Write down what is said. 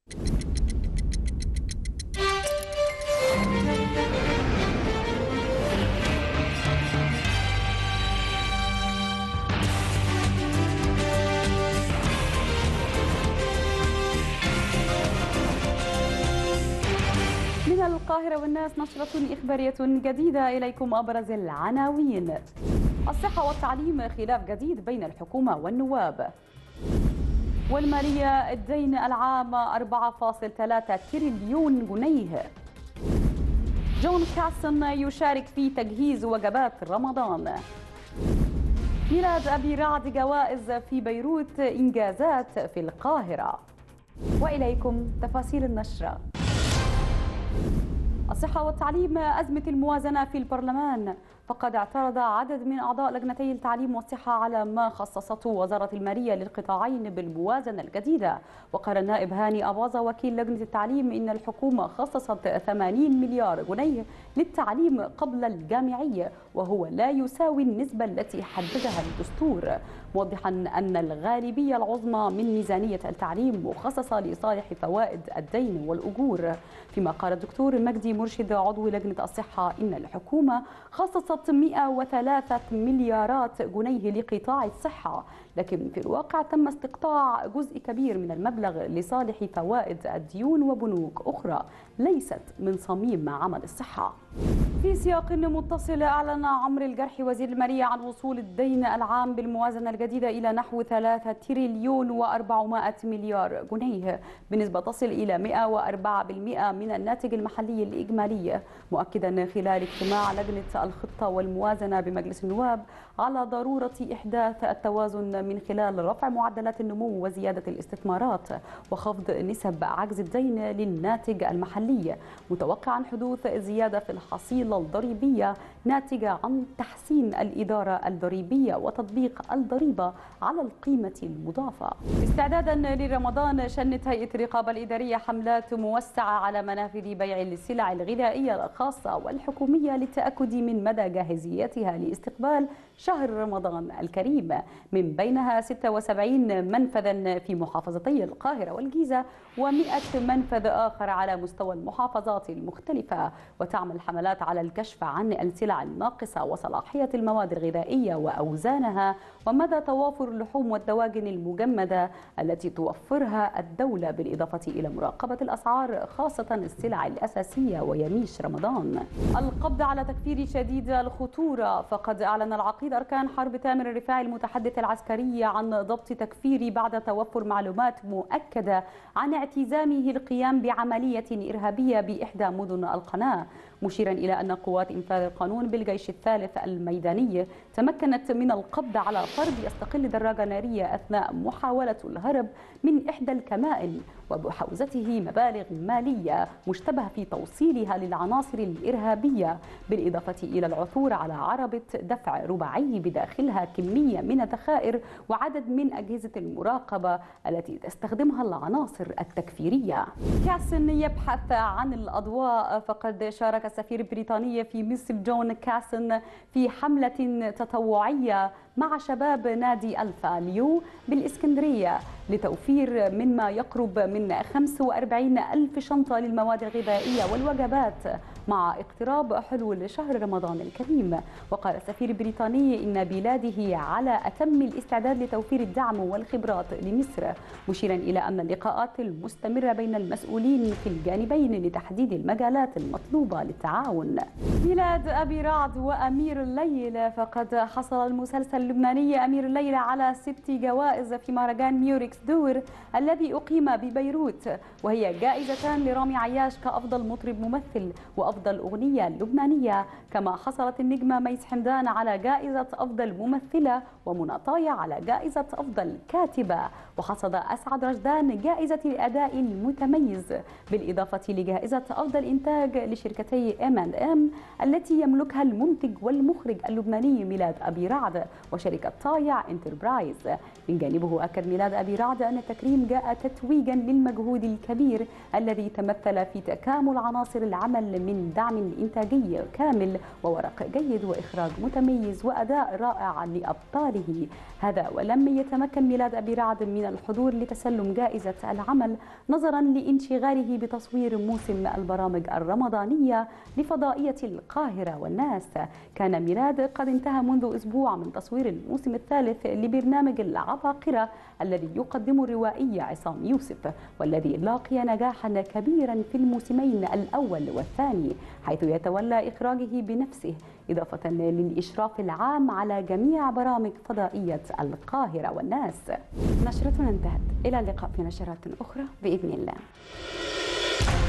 من القاهرة والناس نشرة إخبارية جديدة. إليكم أبرز العناوين. الصحة والتعليم خلاف جديد بين الحكومة والنواب. والمالية الدين العام 4.3 تريليون جنيه. جون كاسن يشارك في تجهيز وجبات رمضان. ميلاد أبي رعد جوائز في بيروت، إنجازات في القاهرة. وإليكم تفاصيل النشرة. الصحة والتعليم، أزمة الموازنة في البرلمان. فقد اعترض عدد من أعضاء لجنتي التعليم والصحة على ما خصصته وزارة المالية للقطاعين بالموازنة الجديدة. وقال النائب هاني أباظة وكيل لجنة التعليم إن الحكومة خصصت 80 مليار جنيه للتعليم قبل الجامعي، وهو لا يساوي النسبة التي حددها الدستور، موضحا أن الغالبية العظمى من ميزانية التعليم مخصصة لصالح فوائد الدين والأجور. فيما قال الدكتور مجدي مرشد عضو لجنة الصحة إن الحكومة خصصت 103 مليارات جنيه لقطاع الصحة، لكن في الواقع تم استقطاع جزء كبير من المبلغ لصالح فوائد الديون وبنوك أخرى ليست من صميم عمل الصحة. في سياق متصل، أعلن عمرو الجرحي وزير المالية عن وصول الدين العام بالموازنة الجديدة إلى نحو 3 تريليون و400 مليار جنيه، بنسبة تصل إلى 104% من الناتج المحلي الإجمالي، مؤكدا خلال اجتماع لجنة الخطة والموازنة بمجلس النواب على ضرورة إحداث التوازن من خلال رفع معدلات النمو وزيادة الاستثمارات وخفض نسب عجز الدين للناتج المحلي، متوقعا حدوث زيادة في الحصيلة الضريبية ناتجة عن تحسين الإدارة الضريبية وتطبيق الضريبة على القيمة المضافة. استعدادا لرمضان، شنت هيئة الرقابة الإدارية حملات موسعة على منافذ بيع السلع الغذائية الخاصة والحكومية للتأكد من مدى جاهزيتها لاستقبال شهر رمضان الكريم، من بينها 76 منفذا في محافظتي القاهرة والجيزة و100 منفذ آخر على مستوى المحافظات المختلفة. وتعمل حملات على الكشف عن السلع الناقصة وصلاحية المواد الغذائية وأوزانها ومدى توافر اللحوم والدواجن المجمدة التي توفرها الدولة، بالإضافة إلى مراقبة الأسعار خاصة السلع الأساسية ويميش رمضان. القبض على تكفير شديد الخطورة. فقد أعلن العقيد أركان حرب تامر الرفاعي المتحدث العسكري عن ضبط تكفيري بعد توفر معلومات مؤكدة عن اعتزامه القيام بعملية إرهابية بإحدى مدن القناة، مشيرا إلى أن قوات إنفاذ القانون بالجيش الثالث الميداني تمكنت من القبض على فرد يستقل دراجة نارية أثناء محاولة الهرب من إحدى الكمائن، وبحوزته مبالغ مالية مشتبه في توصيلها للعناصر الإرهابية، بالإضافة إلى العثور على عربة دفع رباعي بداخلها كمية من الذخائر وعدد من أجهزة المراقبة التي تستخدمها العناصر التكفيرية. كاسن يبحث عن الأضواء. فقد شارك السفير البريطاني في مصر جون كاسن في حملة تطوعية مع شباب نادي ألفا ليو بالإسكندرية لتوفير مما يقرب من 45 ألف شنطة للمواد الغذائية والوجبات مع اقتراب حلول شهر رمضان الكريم. وقال السفير البريطاني إن بلاده على أتم الاستعداد لتوفير الدعم والخبرات لمصر، مشيرا إلى أن اللقاءات المستمرة بين المسؤولين في الجانبين لتحديد المجالات المطلوبة للتعاون. ميلاد أبي رعد وأمير الليل. فقد حصل المسلسل اللبناني أمير الليل على 6 جوائز في مهرجان ميوريكس دور الذي أقيم ببيروت، وهي جائزتان لرامي عياش كأفضل مطرب ممثل وأفضل أغنية لبنانية، كما حصلت النجمة ميس حمدان على جائزة أفضل ممثلة ومنى طايع على جائزة أفضل كاتبة، وحصد أسعد رشدان جائزة الأداء المتميز، بالإضافة لجائزة أفضل إنتاج لشركتي M&M التي يملكها المنتج والمخرج اللبناني ميلاد أبي رعد وشركة طايع انتربرايز. من جانبه أكد ميلاد أبي رعد أن التكريم جاء تتويجا المجهود الكبير الذي تمثل في تكامل عناصر العمل من دعم إنتاجي كامل وورق جيد وإخراج متميز وأداء رائع لأبطاله. هذا ولم يتمكن ميلاد أبي رعد من الحضور لتسلم جائزة العمل نظرا لانشغاله بتصوير موسم البرامج الرمضانية لفضائية القاهرة والناس. كان ميلاد قد انتهى منذ أسبوع من تصوير الموسم الثالث لبرنامج العباقرة الذي يقدم الروائي عصام يوسف، والذي لاقي نجاحا كبيرا في الموسمين الأول والثاني، حيث يتولى إخراجه بنفسه إضافة للإشراف العام على جميع برامج فضائية القاهرة والناس. نشرتنا انتهت، إلى اللقاء في نشرات أخرى بإذن الله.